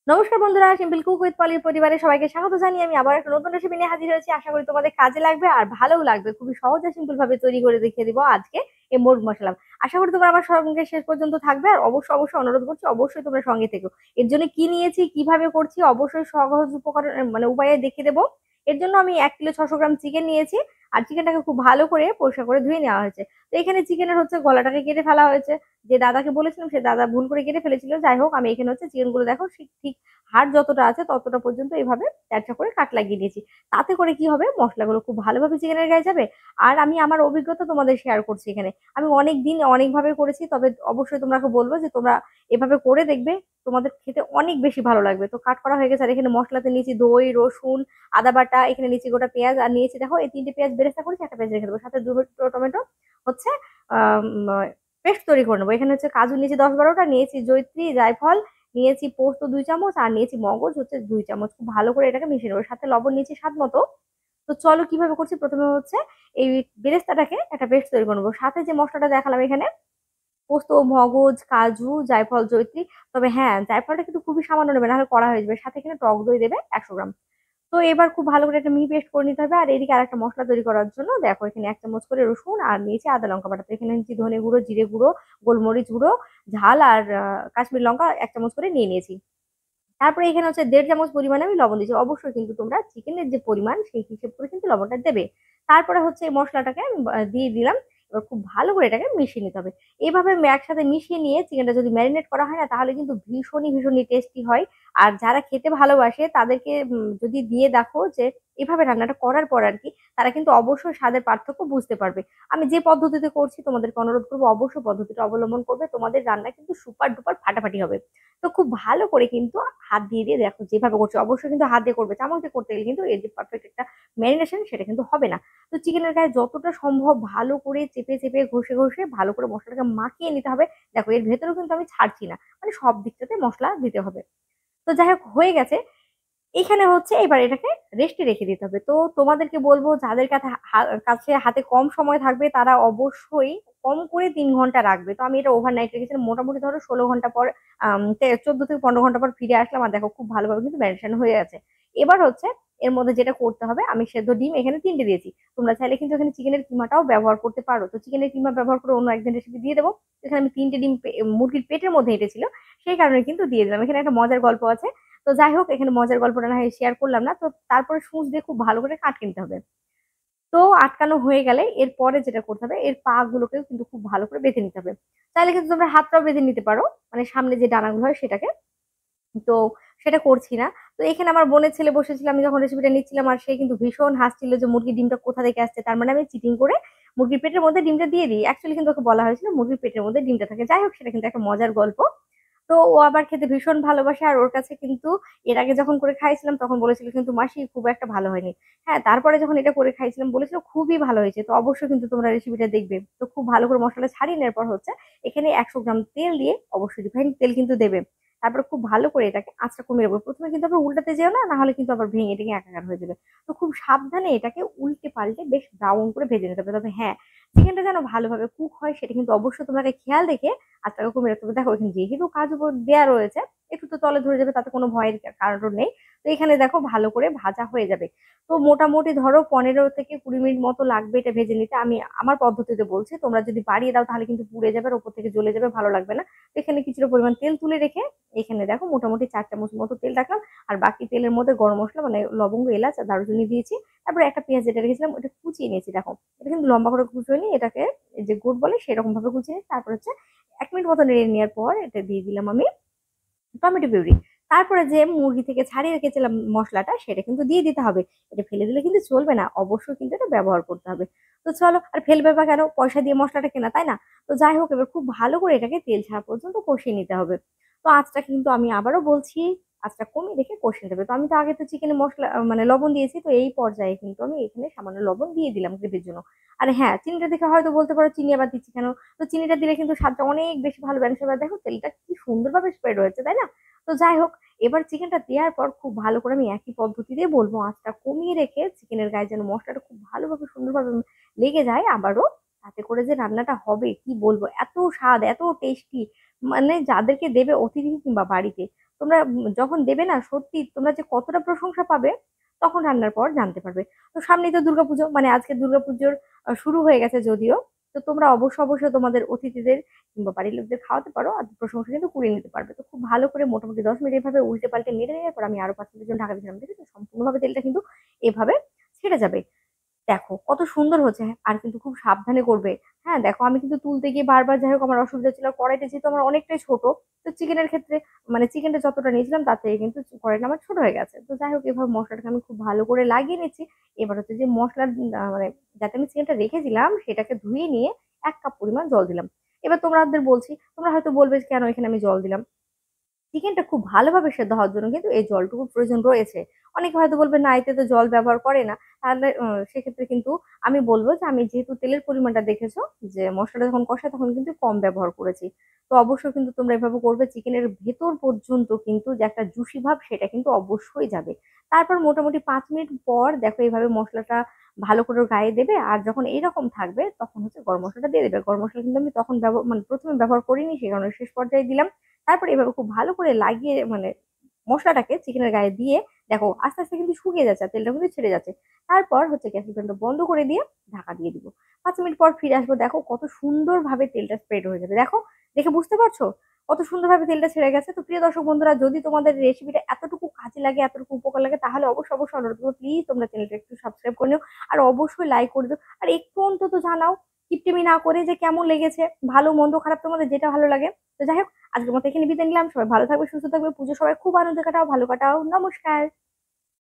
নমস্কার বন্ধুরা, simple cook with পলির পরিবারে সবাইকে স্বাগত জানিয়ে আমি আবার একটা নতুন রেসিপি নিয়ে হাজির হয়েছি। আশা করি তোমাদের কাজে লাগবে আর ভালোও লাগবে। খুবই সহজ আর সিম্পল ভাবে তৈরি করে দেখিয়ে দিব আজকে এই মোরগ মশলা। আশা করি তোমরা আমার সঙ্গে শেষ পর্যন্ত থাকবে আর অবশ্যই অনুরোধ করছি অবশ্যই তোমরা সঙ্গে থেকো। এর জন্য কি নিয়েছি, কিভাবে করছি অবশ্যই সহজ উপকরণ উপায়ে দেখিয়ে দেবো। এর জন্য আমি 1 কিলো 600 গ্রাম চিকেন নিয়েছি। আর চিকেনটাকে খুব ভালো করে পরিষ্কার করে ধুয়ে নেওয়া হয়েছে। তো এখানে চিকেনের গলাটাকে কেটে ফেলা হয়েছে। যে দাদাকে বলেছিলাম সে দাদা ভুল করে কেটে ফেলেছিল। যাই হোক, আমি এখানে চিকেন গুলো দেখো ঠিক ঠিক হাড় যতটা আছে ততটা পর্যন্ত এইভাবে তেরচা করে কাট লাগিয়ে দিয়েছি। তাতে করে কি হবে, মশলাগুলো খুব ভালোভাবে চিকেনের গায়ে যাবে। আর আমি আমার অভিজ্ঞতা তোমাদের শেয়ার করছি এখানে। আমি অনেক দিন অনেকভাবে করেছি, তবে অবশ্যই তোমরা বলবো যে তোমরা এভাবে করে দেখবে, তোমাদের খেতে অনেক বেশি ভালো লাগবে। তো কাট করা হয়ে গেছে। আর এখানে মশলাতে নিয়েছি দই, রসুন, আদা বাটা, এখানে নিয়েছি গোটা পেঁয়াজ, আর নিয়েছি দেখো এই 3টে পেঁয়াজ বেরেস্তা করেছি, একটা পেঁয়াজ রেখে দেবো, সাথে 2 টমেটো হচ্ছে পেস্ট তৈরি করে নেবো। এখানে কাজু নিয়েছি 10-12টা, নিয়েছি জয়িত্রী, জায়ফল, নিয়েছি পোস্ত 2 চামচ, আর নিয়েছি মগজ 2 চামচ। খুব ভালো করে এটাকে মিশিয়ে নেবো। সাথে লবণ নিয়েছি স্বাদ মতো। তো চলো কিভাবে করছি। প্রথমে এই বেরেস্তাটাকে একটা পেস্ট তৈরি করে নেবো। সাথে যে মশলাটা দেখালাম এখানে, পোস্ত, মগজ, কাজু, জায়ফল, জয়িত্রী। তবে হ্যাঁ, জায়ফলটা কিন্তু খুবই সামান্য নেবে, নাহলে কড়া হয়ে যাবে। সাথে এখানে টক দই দেবে 100 গ্রাম। তো এবার খুব ভালো করে একটা মিহি পেস্ট করে নিতে হবে। আর এদিকে আর একটা মশলা তৈরি করার জন্য দেখো এখানে 1 চামচ করে রসুন, আর নিয়েছি আদা লঙ্কা বাটা। তো এখানে নিয়েছি ধনে গুঁড়ো, জিরে গুঁড়ো, গোলমরিচ গুঁড়ো, ঝাল আর কাশ্মীর লঙ্কা 1 চামচ করে নিয়ে নিয়েছি। তারপরে এখানে 1.5 চামচ পরিমাণে আমি লবণ দিয়েছি। অবশ্যই কিন্তু তোমরা চিকেনের যে পরিমাণ সেই হিসেব করে কিন্তু লবণটা দেবে। তারপরে এই মশলাটাকে আমি দিয়ে দিলাম। এবার খুব ভালো করে এটাকে মিশিয়ে নিতে হবে। এইভাবে একসাথে মিশিয়ে নিয়ে চিকেনটা যদি ম্যারিনেট করা হয় না, তাহলে কিন্তু ভীষণই টেস্টি হয়। আর যারা খেতে ভালোবাসে তাদেরকে যদি দিয়ে দেখো যে এভাবে রান্নাটা করার পর আর কি, তারা কিন্তু অবশ্যই স্বাদের পার্থক্য বুঝতে পারবে। আমি যে পদ্ধতিতে করছি তোমাদেরকে অনুরোধ করবো অবশ্যই পদ্ধতিটা অবলম্বন করবে, তোমাদের রান্না কিন্তু সুপার ডুপার ফাটাফাটি হবে। তো খুব ভালো করে কিন্তু হাত দিয়ে দেখো যেভাবে করছো, অবশ্যই কিন্তু হাত দিয়ে করবে। চামচ দিয়ে করতে গেলে কিন্তু এর যে পারফেক্ট একটা ম্যারিনেশন সেটা কিন্তু হবে না। তো চিকেনের গায়ে যতটা সম্ভব ভালো করে চেপে চেপে ঘষে ঘষে ভালো করে মশলাটাকে মাখিয়ে নিতে হবে। দেখো এর ভেতরেও কিন্তু আমি ছাড়ছি না, মানে সব দিকটাতে মশলা দিতে হবে। তো যাই হোক, হয়ে গেছে। এখানে এবার এটাকে রেস্টে রেখে দিতে হবে। তো তোমাদেরকে বলবো যাদের কাছে হাতে কম সময় থাকবে তারা অবশ্যই কম করে 3 ঘন্টা রাখবে। তো আমি এটা ওভারনাইট রেখেছিলাম, মোটামুটি ধরো 16 ঘন্টা পর 14 থেকে 15 ঘন্টা পর ফিরে আসলাম। আর দেখো খুব ভালোভাবে কিন্তু ম্যারিনেশন হয়ে গেছে। এবার এর মধ্যে যেটা করতে হবে, আমি সেদ্ধ ডিম এখানে 3টে দিয়েছি। তোমরা চাইলে কিন্তু এখানে চিকেনের কিমাটাও ব্যবহার করতে পারো। তো চিকেনের কিমা ব্যবহার করে অন্য একদিন রেসিপি দিয়ে দেবো। এখানে আমি 3টে ডিম মুরগির পেটের মধ্যে এঁটেছিল, সেই কারণে কিন্তু দিয়ে দিলাম। এখানে একটা মজার গল্প আছে। তো যাই হোক, এখানে মজার গল্পটা না হয় শেয়ার করলাম না। তো তারপরে সূচ দিয়ে খুব ভালো করে আটকে নিতে হবে। তো আটকানো হয়ে গেলে এরপরে যেটা করতে হবে, এর পা গুলোকেও কিন্তু খুব ভালো করে বেঁধে নিতে হবে। চাইলে কিন্তু তোমরা হাতটাও বেঁধে নিতে পারো, মানে সামনে যে ডানাগুলো হয় সেটাকে। তো সেটা করছি না। তো এখানে আমার বোনের ছেলে বসেছিল, আমি যখন রেসিপিটা নিচ্ছিলাম, আর সে কিন্তু ভীষণ হাসছিল যে মুরগির ডিমটা কোথা থেকে আসছে, তার মানে আমি চিটিং করে মুরগির পেটের মধ্যে ডিমটা দিয়ে দিই। অ্যাকচুয়ালি কিন্তু ওকে বলা হয়েছিল মুরগির পেটের মধ্যে ডিমটা থাকে। যাই হোক, সেটা কিন্তু একটা মজার গল্প। তো ও আবার খেতে ভীষণ ভালোবাসে। আর ওর কাছে কিন্তু এর আগে যখন করে খাইছিলাম তখন বলেছিল কিন্তু মাসি খুব একটা ভালো হয়নি। হ্যাঁ, তারপরে যখন এটা করে খাইছিলাম বলেছিল খুবই ভালো হয়েছে। তো অবশ্যই কিন্তু তোমরা রেসিপিটা দেখবে। তো খুব ভালো করে মশলা ছাড়িয়ে নেওয়ার পর এখানে 100 গ্রাম তেল দিয়ে, অবশ্যই রিফাইন তেল কিন্তু দেবে। তারপরে খুব ভালো করে এটাকে আঁচটা কমিয়ে রাখবো। প্রথমে কিন্তু আবার উল্টাতে যেও না, না হলে কিন্তু আবার ভেঙে টেঙে একাকার হয়ে যাবে। তো খুব সাবধানে এটাকে উল্টে পাল্টে বেশ ব্রাউন করে ভেজে নিতে হবে। তবে হ্যাঁ, চিকেনটা যেন ভালোভাবে কুক হয় সেটা কিন্তু অবশ্যই তোমাকে খেয়াল রেখে আঁচটাকে কমিয়ে রাখতে হবে। দেখো এখানে যেহেতু কাজ উপর দেওয়া রয়েছে, একটু তো তলে ধরে যাবে, তাতে কোনো ভয়ের কারণ নেই। তো এখানে দেখো ভালো করে ভাজা হয়ে যাবে। তো মোটামুটি ধরো 15 থেকে 20 মিনিট মতো লাগবে এটা ভেজে নিতে। আমি আমার পদ্ধতিতে বলছি, তোমরা যদি বাড়িয়ে দাও তাহলে কিন্তু পুড়ে যাবে আর ওপর থেকে জ্বলে যাবে, ভালো লাগবে না। তো এখানে কিছুটা পরিমাণ তেল তুলে রেখে এখানে দেখো মোটামুটি 4 চামচ মতো তেল রাখলাম। আর বাকি তেলের মধ্যে গরম মশলা মানে লবঙ্গ, এলাচ আর দারুচিনি দিয়েছি। তারপরে একটা পেঁয়াজ যেটা রেখেছিলাম ওটা কুচিয়ে নিয়েছি। দেখো এটা কিন্তু লম্বা করে কুচিয়ে নিয়ে এটাকে যে গোট বলে সেরকম ভাবে কুচিয়ে নিই। তারপর 1 মিনিট মতো নেড়ে নেওয়ার পর এটা দিয়ে দিলাম আমি টমেটো পিউরি। তারপরে যে মুরগি থেকে ছাড়িয়ে রেখেছিলাম মশলাটা সেটা কিন্তু দিয়ে দিতে হবে। এটা ফেলে দিলে কিন্তু চলবে না, অবশ্যই কিন্তু এটা ব্যবহার করতে হবে। তো চলো, আর ফেলবে বা কেন, পয়সা দিয়ে মশলাটা কেনা, তাই না? তো যাই হোক, এবার খুব ভালো করে এটাকে তেল ছাড়া পর্যন্ত কষিয়ে নিতে হবে। তো আঁচটা কিন্তু আমি আবারও বলছি, আঁচটা কমিয়ে রেখে কষিয়ে নিতে হবে। তো আমি তো আগে তো চিকেনে মশলা লবণ দিয়েছি, তো এই পর্যায়ে কিন্তু আমি এখানে সামান্য লবণ দিয়ে দিলাম গ্রেভির জন্য। আর হ্যাঁ, চিনিটা দেখে হয়তো বলতে পারো চিনি আবার দিচ্ছি কেন। তো চিনিটা দিলে কিন্তু স্বাদটা অনেক বেশি ভালো ব্যালেন্স হবে। আর দেখো তেলটা কি সুন্দরভাবে স্প্রেড হয়েছে, তাই না? তো যাই হোক, এবার চিকেনটা দেওয়ার পর খুব ভালো করে আমি একই পদ্ধতি দিয়ে বলবো, আঁচটা কমিয়ে রেখে চিকেনের গায়ে যেন মশলাটা খুব ভালোভাবে সুন্দরভাবে লেগে যায় আবারও। তাতে করে যে রান্নাটা হবে কি বলবো, এত স্বাদ, এত টেস্টি, মানে যাদেরকে দেবে অতিথি কিংবা বাড়িতে তোমরা যখন দেবে না সত্যি তোমরা যে কতটা প্রশংসা পাবে তখন রান্নার পর জানতে পারবে। তো সামনেই তো দুর্গাপুজো, মানে আজকে দুর্গাপুজোর শুরু হয়ে গেছে যদিও। তো তোমরা অবশ্যই তোমাদের অতিথিদের কিংবা বাড়ির লোকদের খাওয়াতে পারো, আর প্রশংসা কিন্তু কুড়িয়ে নিতে পারবে। তো খুব ভালো করে মোটামুটি 10 মিনিট এভাবে উল্টে পাল্টে নেড়ে নেওয়ার পর আমি আরো 5 মিনিটের জন্য ঢাকা দিয়েছিলাম। ঠিক আছে, সম্পূর্ণভাবে তেলটা কিন্তু এভাবে ছেড়ে যাবে। দেখো কত সুন্দর হচ্ছে, হ্যাঁ, আর কিন্তু খুব সাবধানে করবে। হ্যাঁ দেখো, আমি কিন্তু তুলতে গিয়ে বারবার, যাই হোক আমার অসুবিধা ছিল, আর কড়াইটা যেহেতু আমার অনেকটাই ছোট, তো চিকেনের ক্ষেত্রে মানে চিকেনটা যতটা নিয়েছিলাম তার থেকে কিন্তু কড়াইটা আমার ছোট হয়ে গেছে। তো যাই হোক এভাবে মশলাটাকে আমি খুব ভালো করে লাগিয়ে নিচ্ছি। এবার হচ্ছে যে মশলার মানে যাতে আমি চিকেনটা রেখেছিলাম সেটাকে ধুয়ে নিয়ে 1 কাপ পরিমাণ জল দিলাম। এবার তোমাদের বলছি, তোমরা হয়তো বলবে কেন এখানে আমি জল দিলাম। চিকেনটা খুব ভালোভাবে সেদ্ধ হওয়ার জন্য কিন্তু এই জলটুকুর প্রয়োজন রয়েছে। অনেকে হয়তো বলবে না এতে তো জল ব্যবহার করে না, তাহলে সেক্ষেত্রে কিন্তু আমি বলবো যে আমি যেহেতু তেলের পরিমাণটা দেখেছো যে মশলাটা যখন কষায় তখন কিন্তু কম ব্যবহার করেছি। তো অবশ্যই কিন্তু তোমরা এভাবে করবে, চিকেনের ভেতর পর্যন্ত কিন্তু যে একটা জুসি ভাব সেটা কিন্তু অবশ্যই যাবে। তারপর মোটামুটি 5 মিনিট পর দেখো এইভাবে মশলাটা ভালো করে ওর গায়ে দেবে, আর যখন এইরকম থাকবে তখন হচ্ছে গরম মশলাটা দিয়ে দেবে। গরম মশলা কিন্তু আমি তখন ব্যবহার মানে প্রথমে ব্যবহার করিনি, সে কারণে শেষ পর্যায়ে দিলাম। তারপর এভাবে খুব ভালো করে লাগিয়ে মানে মশলাটাকে চিকেনের গায়ে দিয়ে দেখো আস্তে আস্তে কিন্তু শুকিয়ে যাচ্ছে আর তেলটা কিন্তু ছেড়ে যাচ্ছে। তারপর হচ্ছে গ্যাসের ফ্লেমটা বন্ধ করে দিয়ে ঢাকা দিয়ে দিব। 5 মিনিট পর ফিরে আসবো, দেখো কত সুন্দরভাবে তেলটা স্প্রেড হয়ে যাবে। দেখো, দেখে বুঝতে পারছো কত সুন্দরভাবে তেলটা ছেড়ে গেছে। তো প্রিয় দর্শক বন্ধুরা, যদি তোমাদের রেসিপিটা এতটুকু কাজে লাগে, এতটুকু উপকার লাগে, তাহলে অবশ্যই অনুরোধ করবো প্লিজ তোমরা চ্যানেলটা একটু সাবস্ক্রাইব করে নিও, আর অবশ্যই লাইক করে দিও, আর একটু অন্তত জানাও কিপটেমি না করে যে কেমন লেগেছে, ভালো মন্দ খারাপ তোমাদের যেটা ভালো লাগে। তো যাই হোক, আজকের মতো এখানে বিদায় নিলাম। সবাই ভালো থাকবে, সুস্থ থাকবে, পুজো সবাই খুব আনন্দ কাটাও, ভালো কাটাও। নমস্কার।